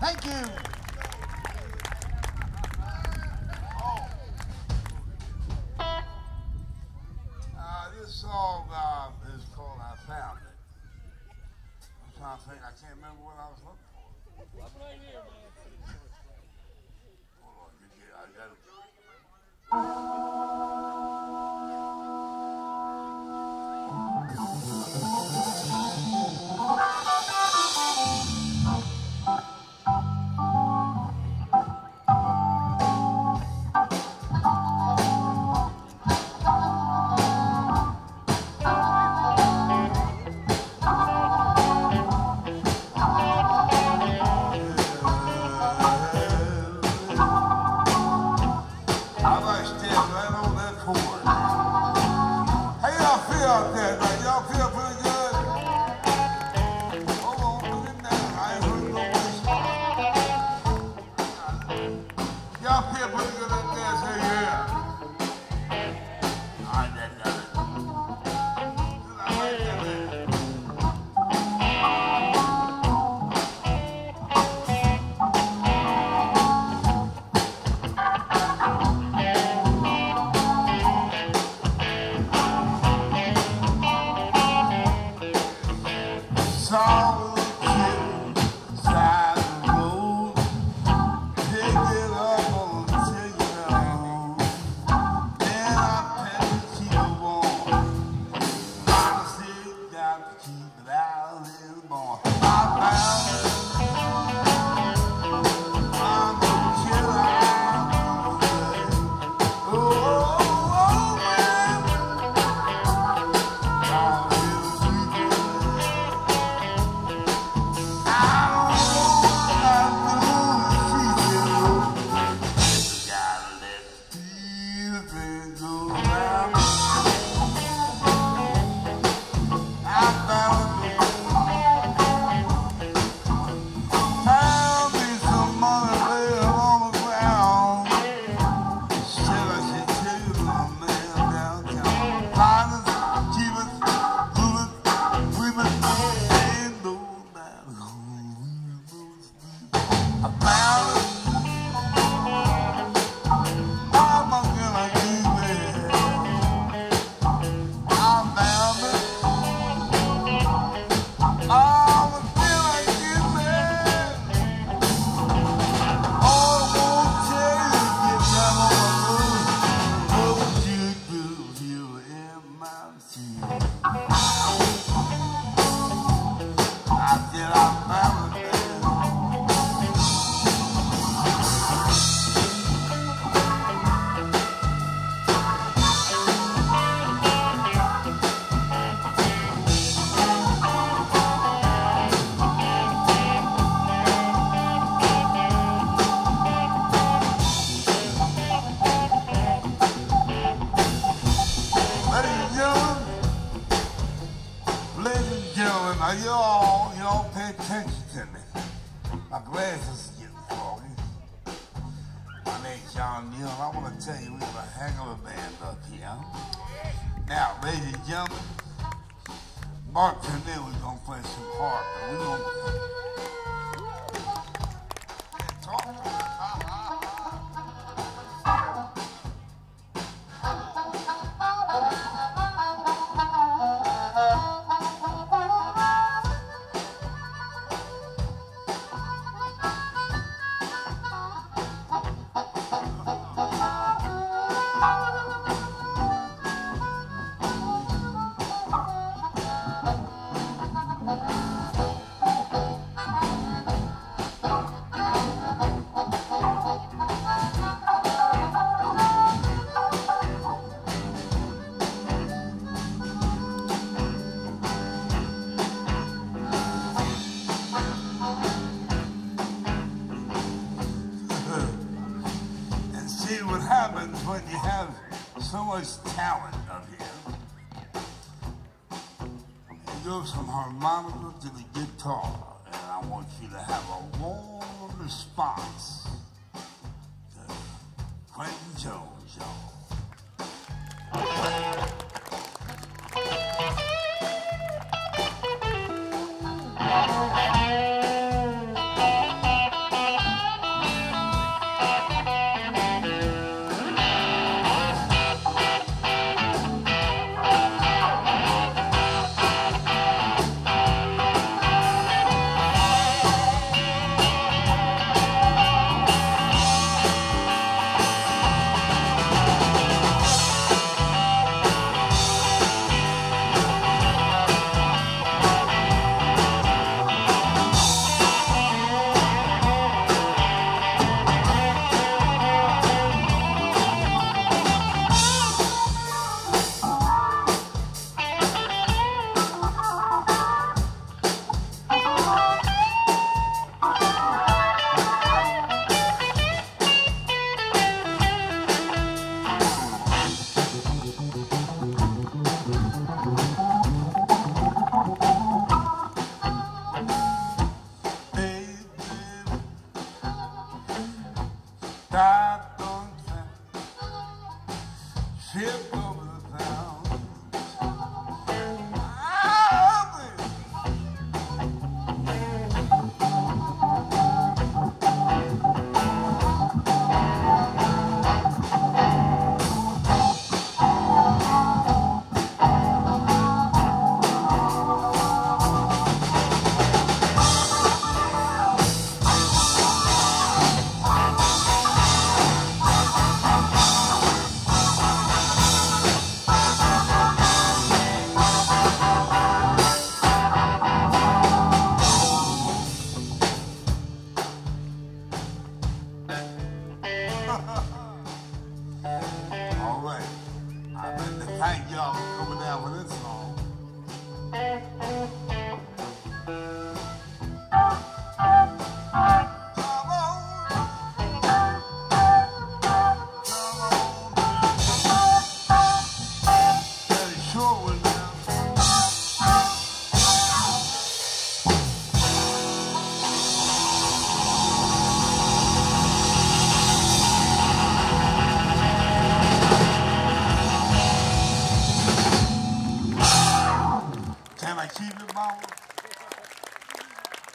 Thank you. This song is called I Found It. I'm trying to think, I can't remember what I was looking for. I'm right here, man. Hold on, I got it. Neel, I want to tell you, we have a heck of a band up here. Now, ladies and gentlemen, Mark and Neel, we're going to play some harp, and we're going to talk to them. When you have so much talent up here, you go from harmonica to the guitar, and I want you to have a warm response to Quentin Jones, y'all.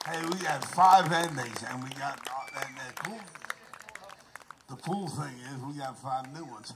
Hey, we got 5 endings, and we got, the cool thing is we got 5 new ones.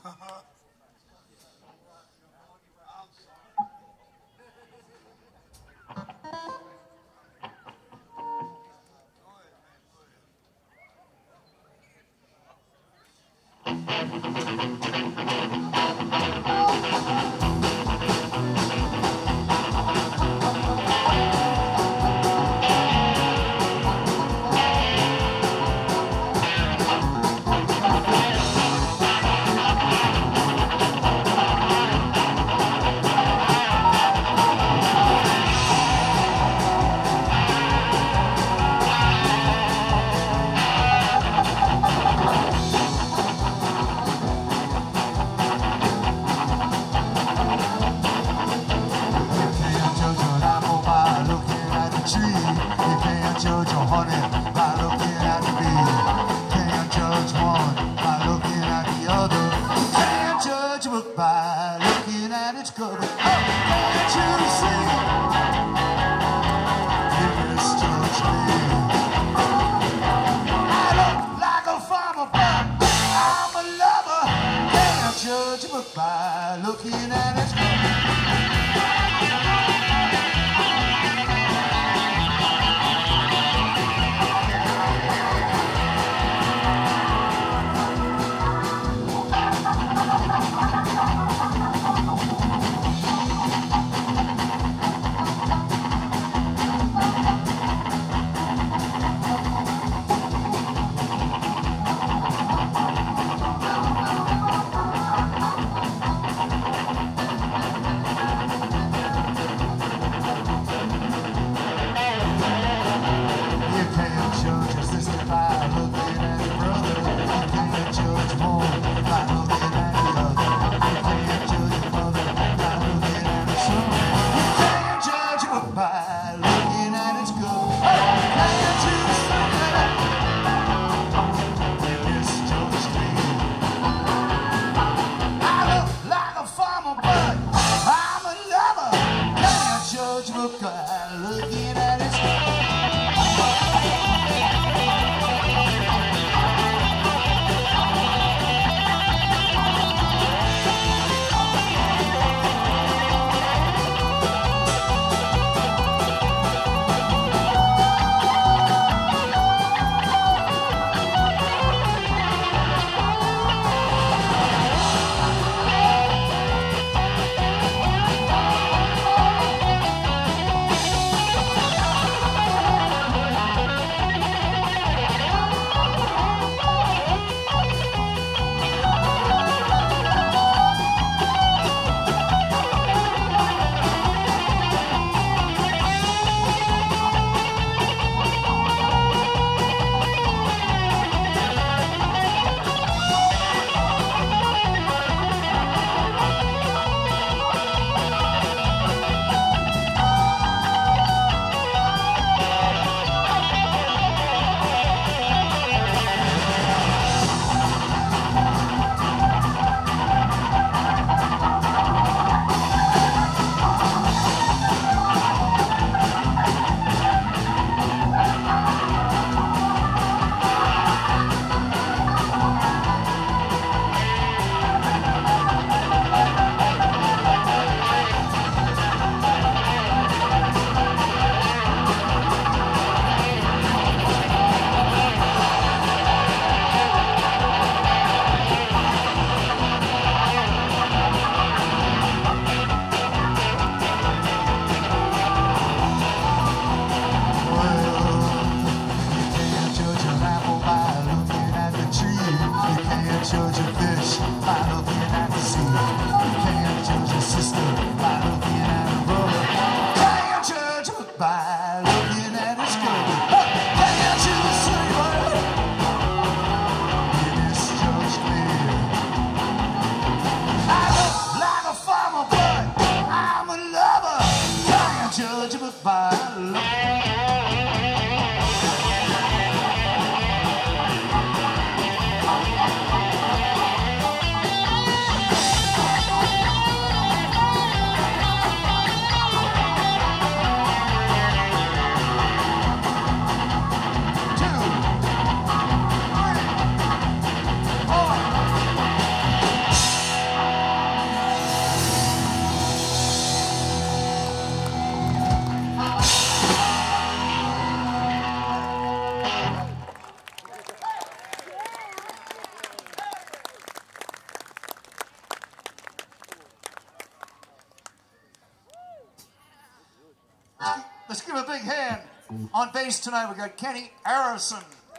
On bass tonight, we got Kenny Aaronson.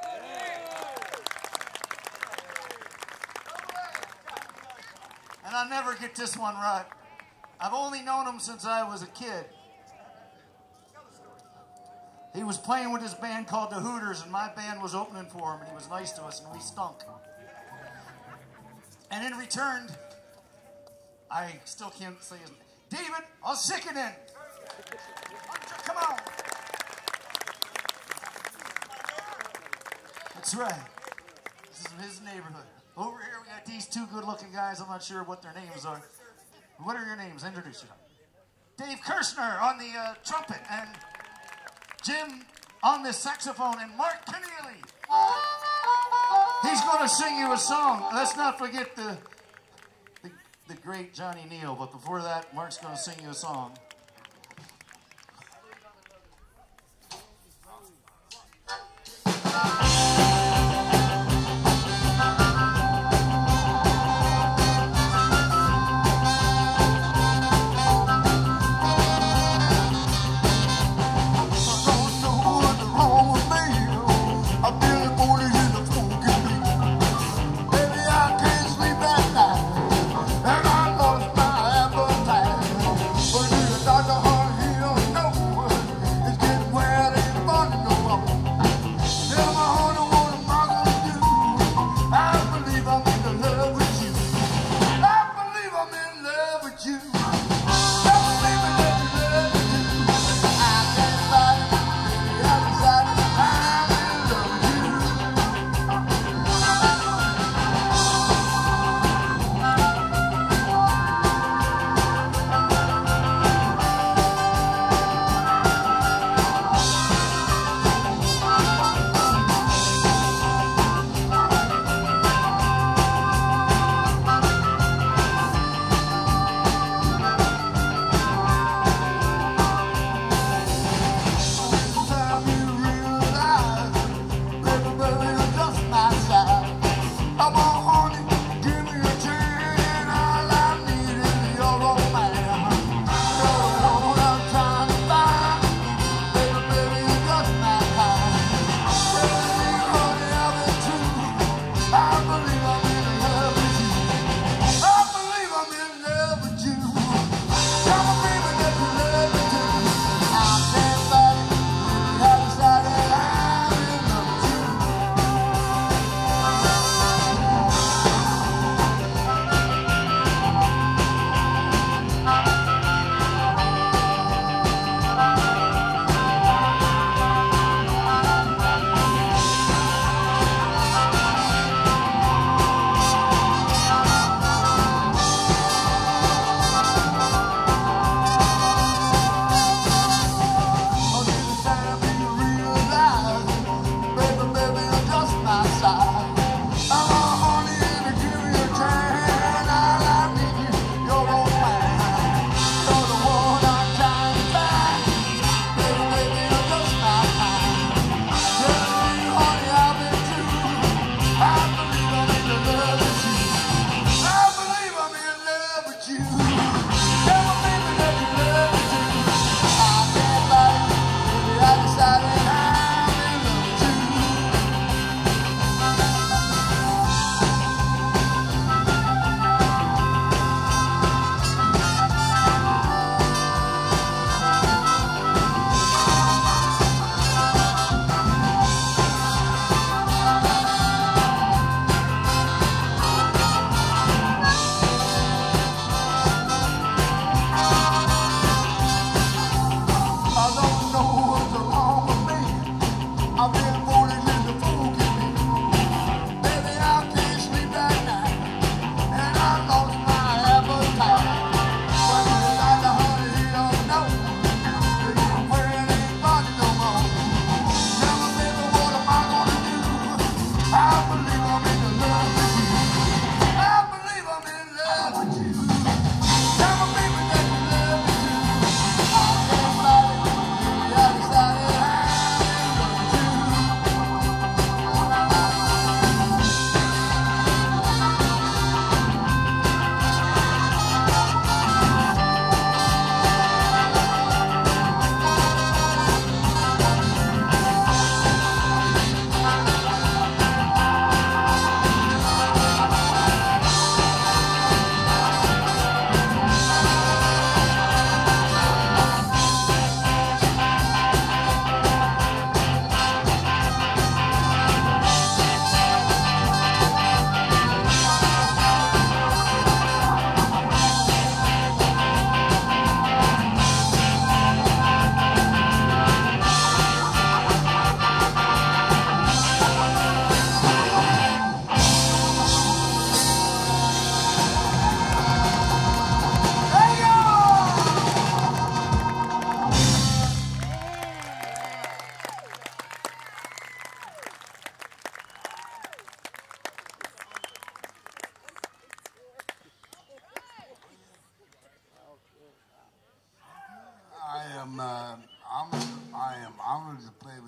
And I'll never get this one right. I've only known him since I was a kid. He was playing with his band called the Hooters, and my band was opening for him, and he was nice to us, and we stunk. And in return, I still can't say his name. David Uosikkinen. Come on. That's right. This is his neighborhood. Over here we got these two good-looking guys. I'm not sure what their names are. What are your names? Introduce yourself. Dave Kirshner on the trumpet, and Jim on the saxophone, and Mark Keneally. He's going to sing you a song. Let's not forget the great Johnny Neel, but before that, Mark's going to sing you a song. But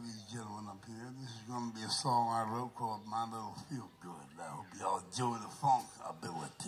these gentlemen up here. This is going to be a song I wrote called My Little Feel Good. I hope y'all enjoy the funk ability.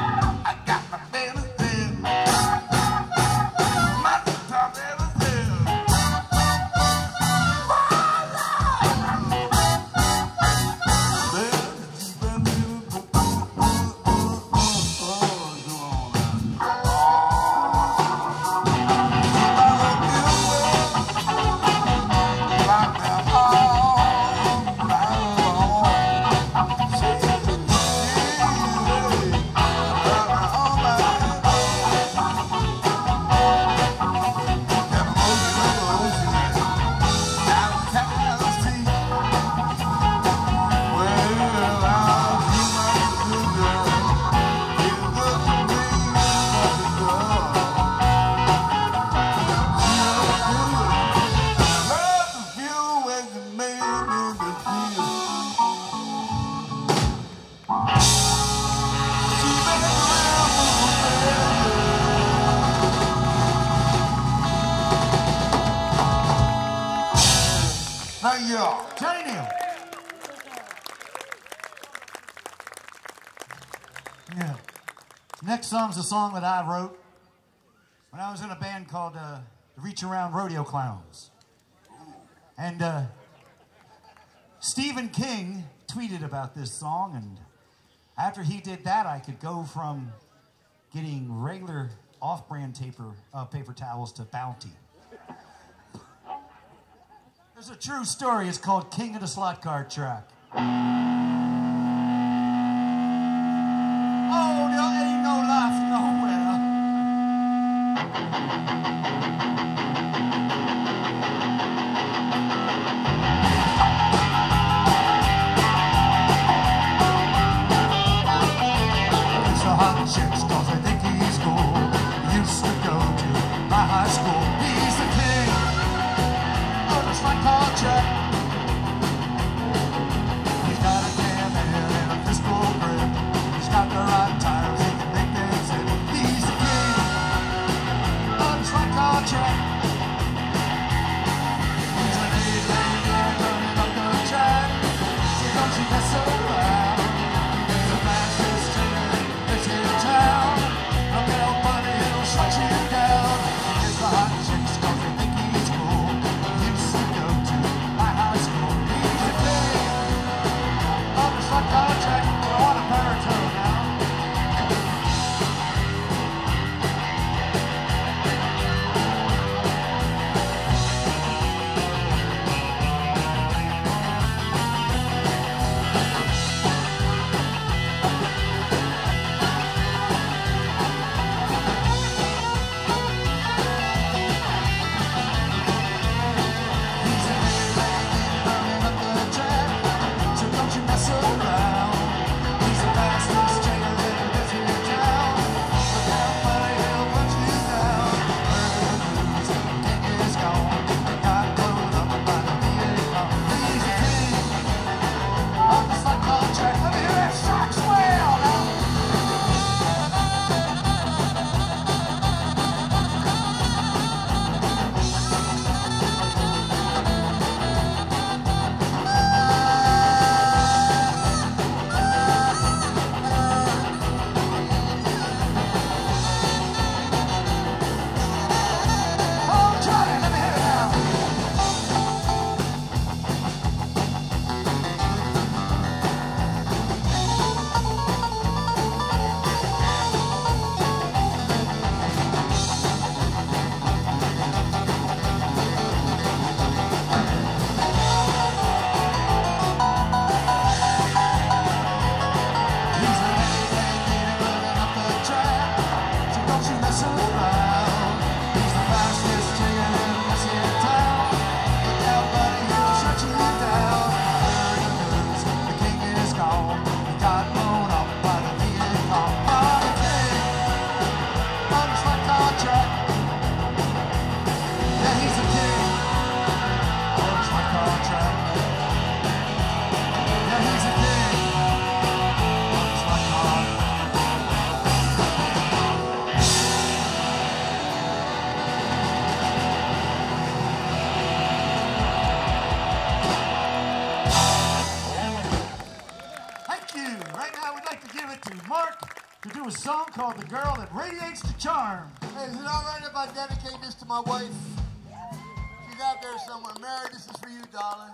I got my baby there. My top ever there. Neel. Johnny Neel. Yeah. Next song's a song that I wrote when I was in a band called the Reach Around Rodeo Clowns. And Stephen King tweeted about this song, and after he did that, I could go from getting regular off-brand paper towels to Bounty. There's a true story. It's called King of the Slot Card Track. Oh, there ain't no life nowhere. It's a hot chicks 'cause they think he's cool. Used to go to my high school. He's the king of the slot card track. He's got a damn head and a pistol grip. He's got the right tires, he can make things hit. He's the king of the slot card track. He's an A-lane running up the track. So don't you mess around. He's the fastest trainer that's in town. Look out, buddy, he'll shut you down. He's the hot chicks 'cause they think he's cool. Used to go to my high school. He's the king of the slot card track. I want a baritone now. He's an A-lane running up the track, so don't you mess around. He's the fastest trainer that lives in town. Look out, buddy, he'll put you down. Heard the news, the king is gone. Got blown up by the Vietnam. He's the king of the slot card track. Let me hear that sax wail now. Oh, Johnny, let me hear it now. He's an A-lane running up the track, so don't you mess around. He's the fastest trainer that's in town. Look out, buddy, he'll shut you down. Heard the news, the king is gone. He got blown up by the Vietnam. Oh, the king of the slot card track. Yeah, he's the king of the slot card track. Yeah, he's the king of the slot card. Thank you. Right now, we'd like to give it to Mark to do a song called "The Girl That Radiates the Charm." Hey, is it all right if I dedicate this to my wife? She's out there somewhere. Mary, this is for you, darling.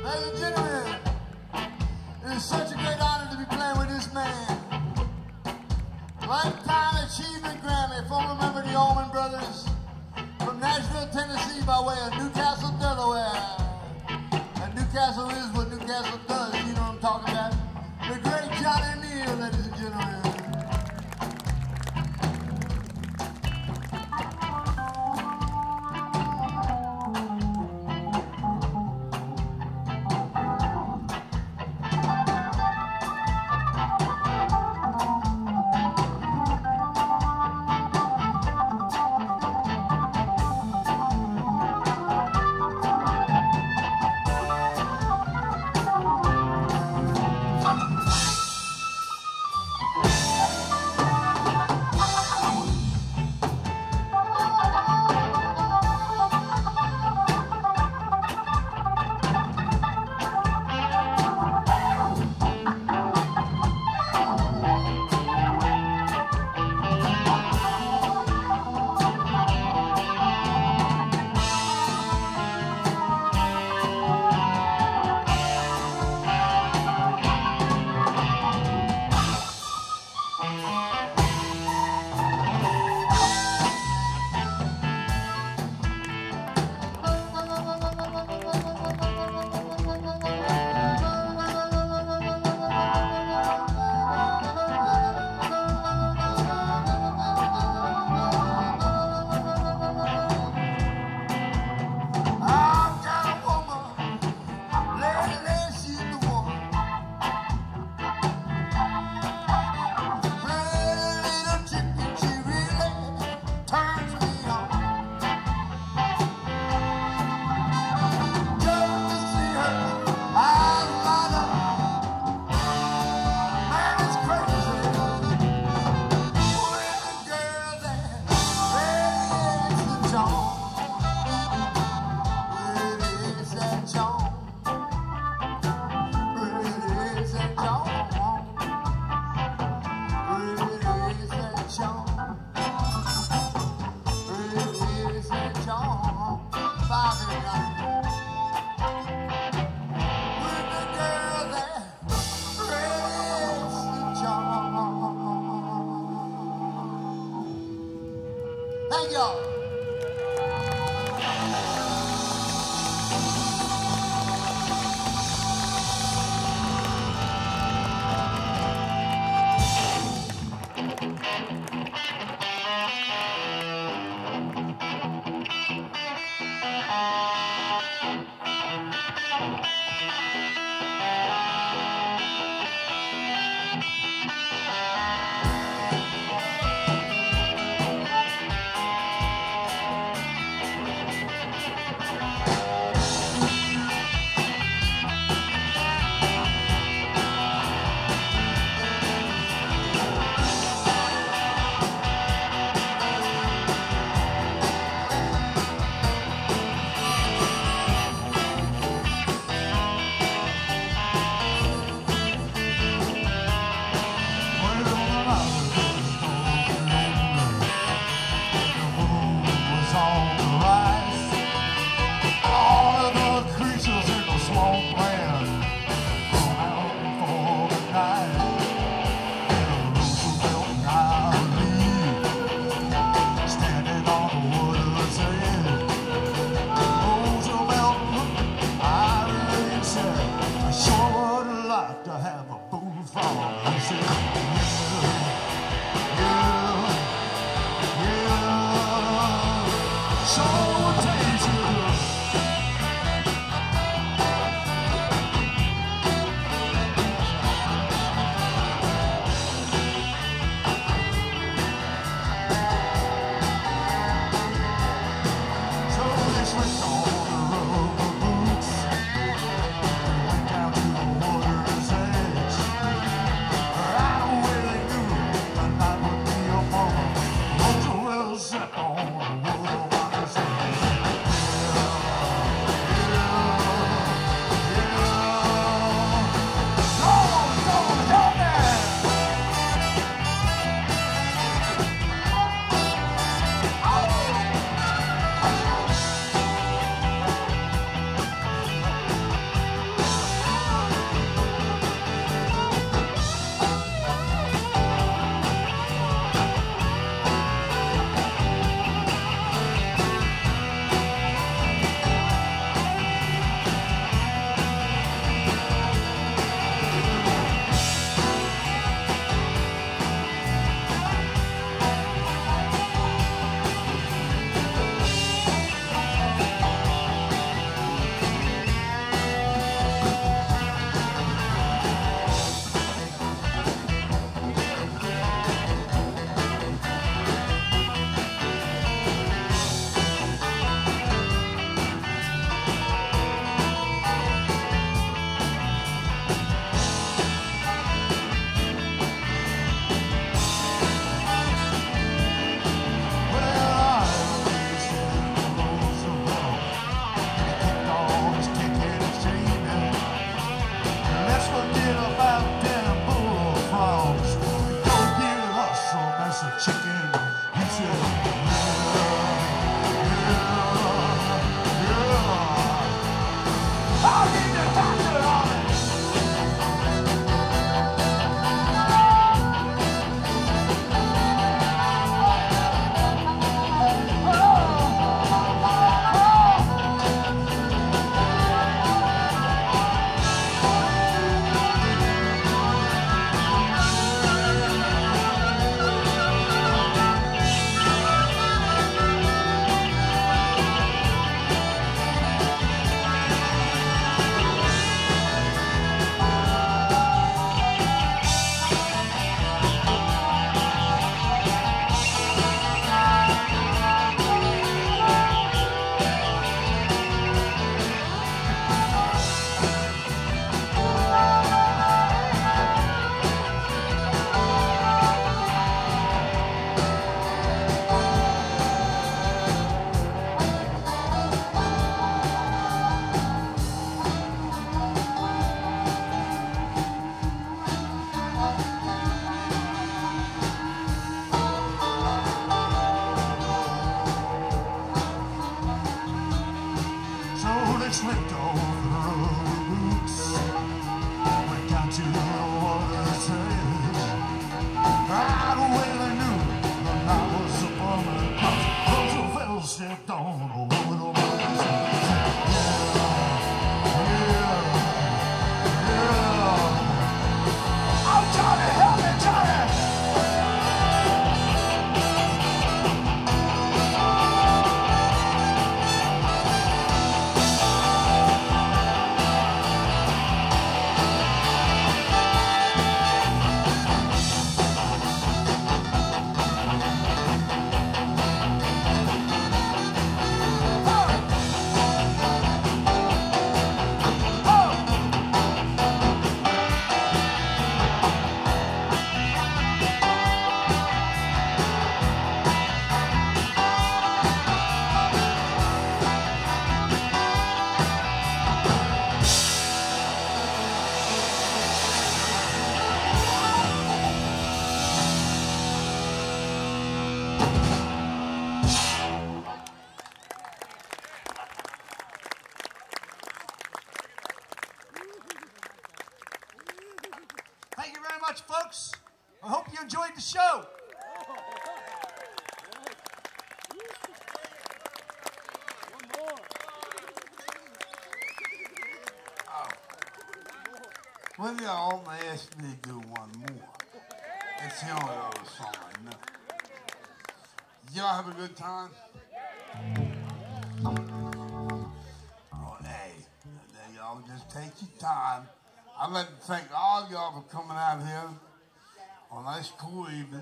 Ladies and gentlemen, it is such a great honor to be playing with this man. Lifetime Achievement Grammy, former member of the Allman Brothers, from Nashville, Tennessee, by way of Newcastle, Delaware. And Newcastle is what Newcastle does, you know what I'm talking about. The great Johnny Neel, ladies and gentlemen. slipped over the roots. Went down to the water's edge. Right away they knew the night was upon the clouds. Roosevelt stepped on over the water's edge. Oh, Johnny, help me, Johnny! Thank you very much, folks. I hope you enjoyed the show. Well, y'all asked me to do one more. It's the only other song I know. Y'all have a good time? Oh, hey, y'all just take your time. I'd like to thank all y'all for coming out here on a nice, cool evening.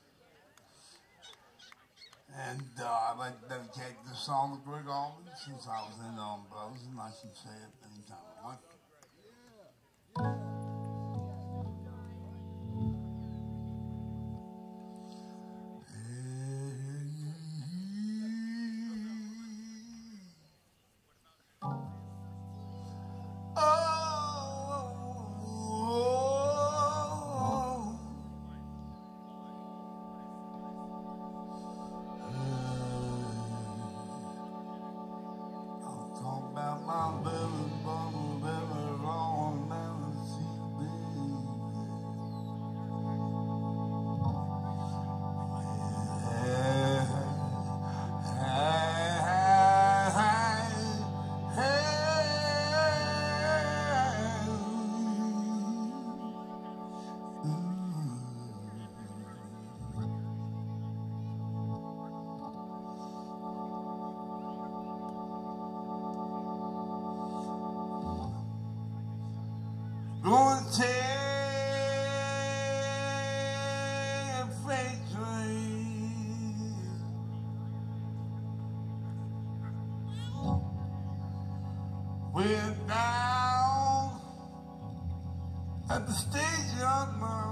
And I'd like to dedicate this song to Greg Allman, since I was in the Allman Brothers, and I can say it anytime I want to. Going to take a freight train. We're down at the station,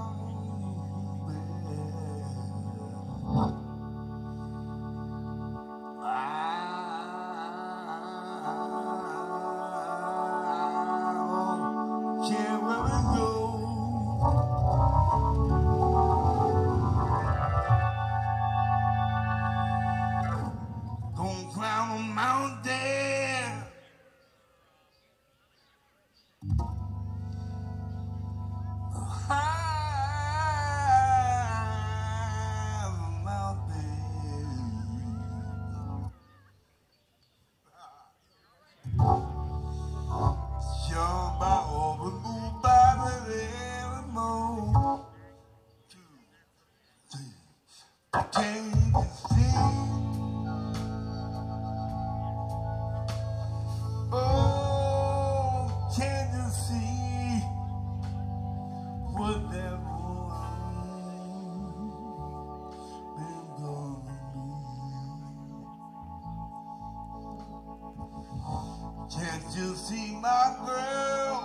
Can't you see my girl?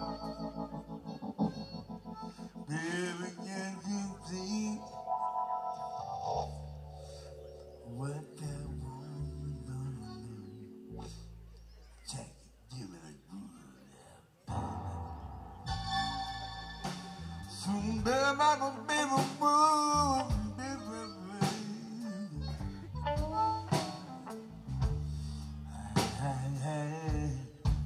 Baby, can't you see what that woman done to me? Check it, give me the good, soon baby, I'm a baby boy, baby, hey.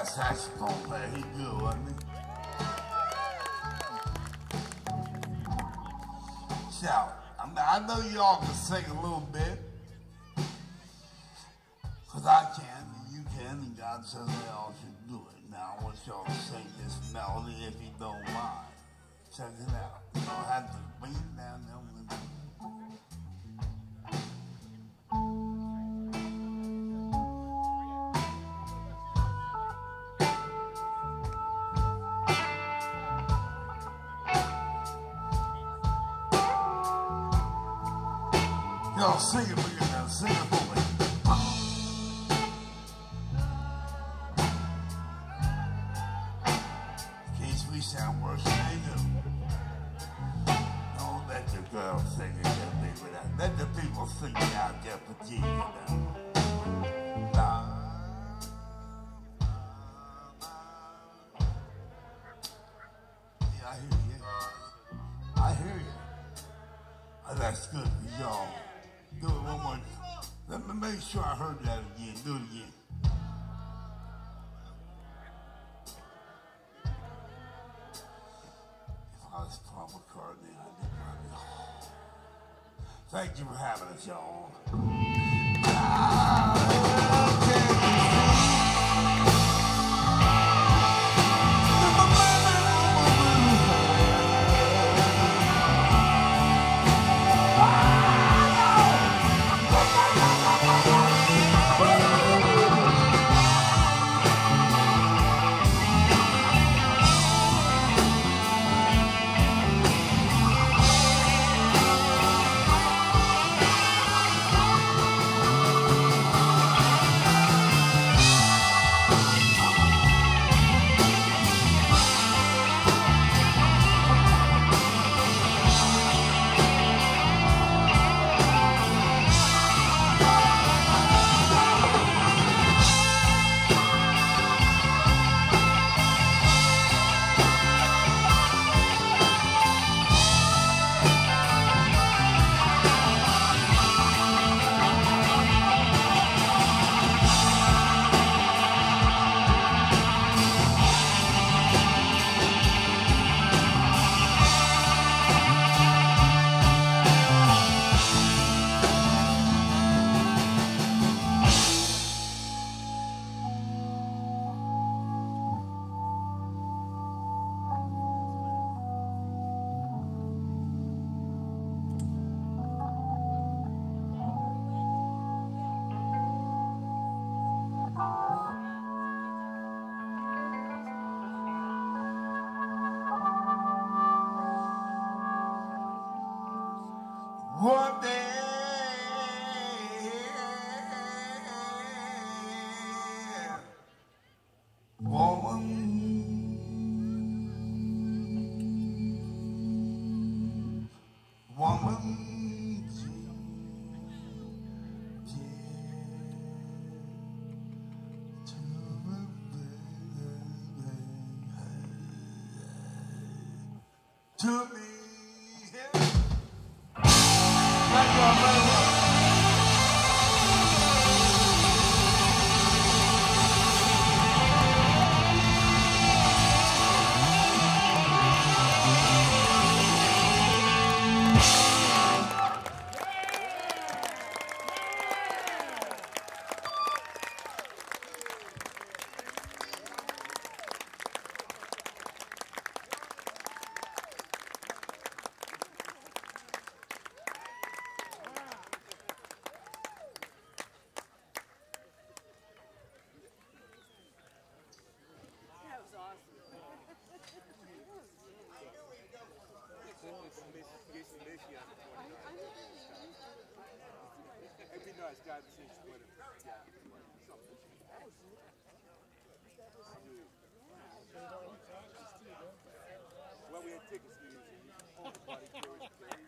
saxophone player. He good, wasn't he? Shout. I know y'all can sing a little bit. Because I can, and you can, and God says they all should do it. Now I want y'all to sing this melody if you don't mind. Check it out. You don't have to bring it down there. Y'all sing it for you now. Sing it for me. In case we sound worse than they do. Don't let the girls sing it, get me with that. Let the people sing it out there for Jesus now. Yeah, I hear you. I hear you. Oh, that's good for y'all. Do it one more time. Let me make sure I heard that again. Do it again. If I was Paul McCartney, I'd be running. Thank you for having us, y'all. One day, woman, to me. Well, we had tickets.